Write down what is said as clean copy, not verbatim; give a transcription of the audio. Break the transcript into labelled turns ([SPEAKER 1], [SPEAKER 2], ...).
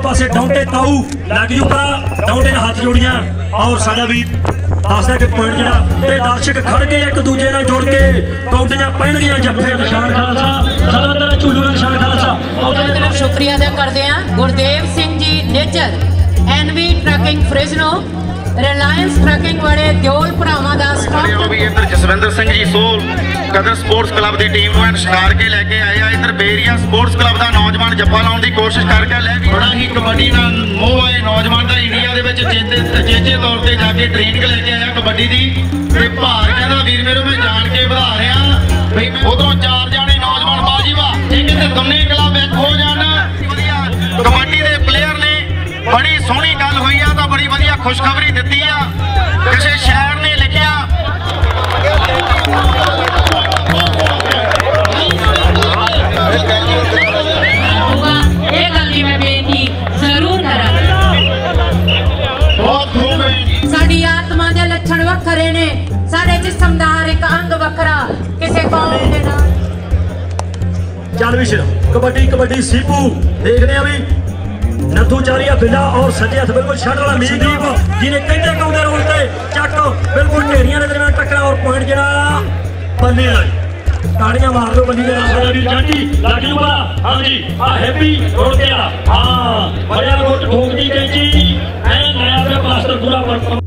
[SPEAKER 1] पासे डाउंटे ताऊ लग जू पर डाउंटे ने हाथ जोड़ियां और साडा भी दसदा कि पॉइंट जिहड़ा ते दर्शक खड़ गए एक दूजे नाल जुड़ के कौंटियां पैणगियां जफ्फे निशान खालसा सदा झूलू निशान खालसा।
[SPEAKER 2] शुक्रिया अदा करते हैं Gurdev Singh ji nature NV trucking Fresno Reliance trucking बड़े दियोल भरावां दा
[SPEAKER 3] भी इधर जसविंदर सिंह जी सोल कदर स्पोर्ट्स क्लब की टीम को शिकार के लैके आए हैं। इधर बेरिया स्पोर्ट्स क्लब का नौजवान जप्पा लाने की कोशिश करके ले बड़ा ही कबड्डी का मोह है नौजवान का इंडिया के चेचे तौर पर जाके ट्रेनिंग लेके आया कबड्डी की भार कहना वीर मेरे मैं जान के बढ़ा रहा भाई उधरों 4 जाने नौजवान बाजी वाह एक दोने क्लब एक हो जाना कबड्डी के प्लेयर ने बड़ी सोहनी गल हुई है तो बड़ी वधिया खुशखबरी दी है किसी शहर ने लिखा
[SPEAKER 2] साडी आत्मा दे लक्षण वखरे ने साडे जिस्म दा हर एक अंग वखरा किसे कौम दे नाल
[SPEAKER 1] चल भी कबड्डी कबड्डी सीपू देखने अभी नथूचारिया बिला और सजे हथ बिल्कुल शट वाला मीरदीप जिन्हें कहते कहते रोलते चक बिल्कुल ढेरियां के दरम्यान टकरा और पॉइंट जरा बल्ले ताड़ियां मार दो बल्ली के नाल भी जाटी लागी वाला हां जी आ हैप्पी रोड गया हां बढ़िया रोड ठोक दी कैंची ऐ नया पे मास्टर पूरा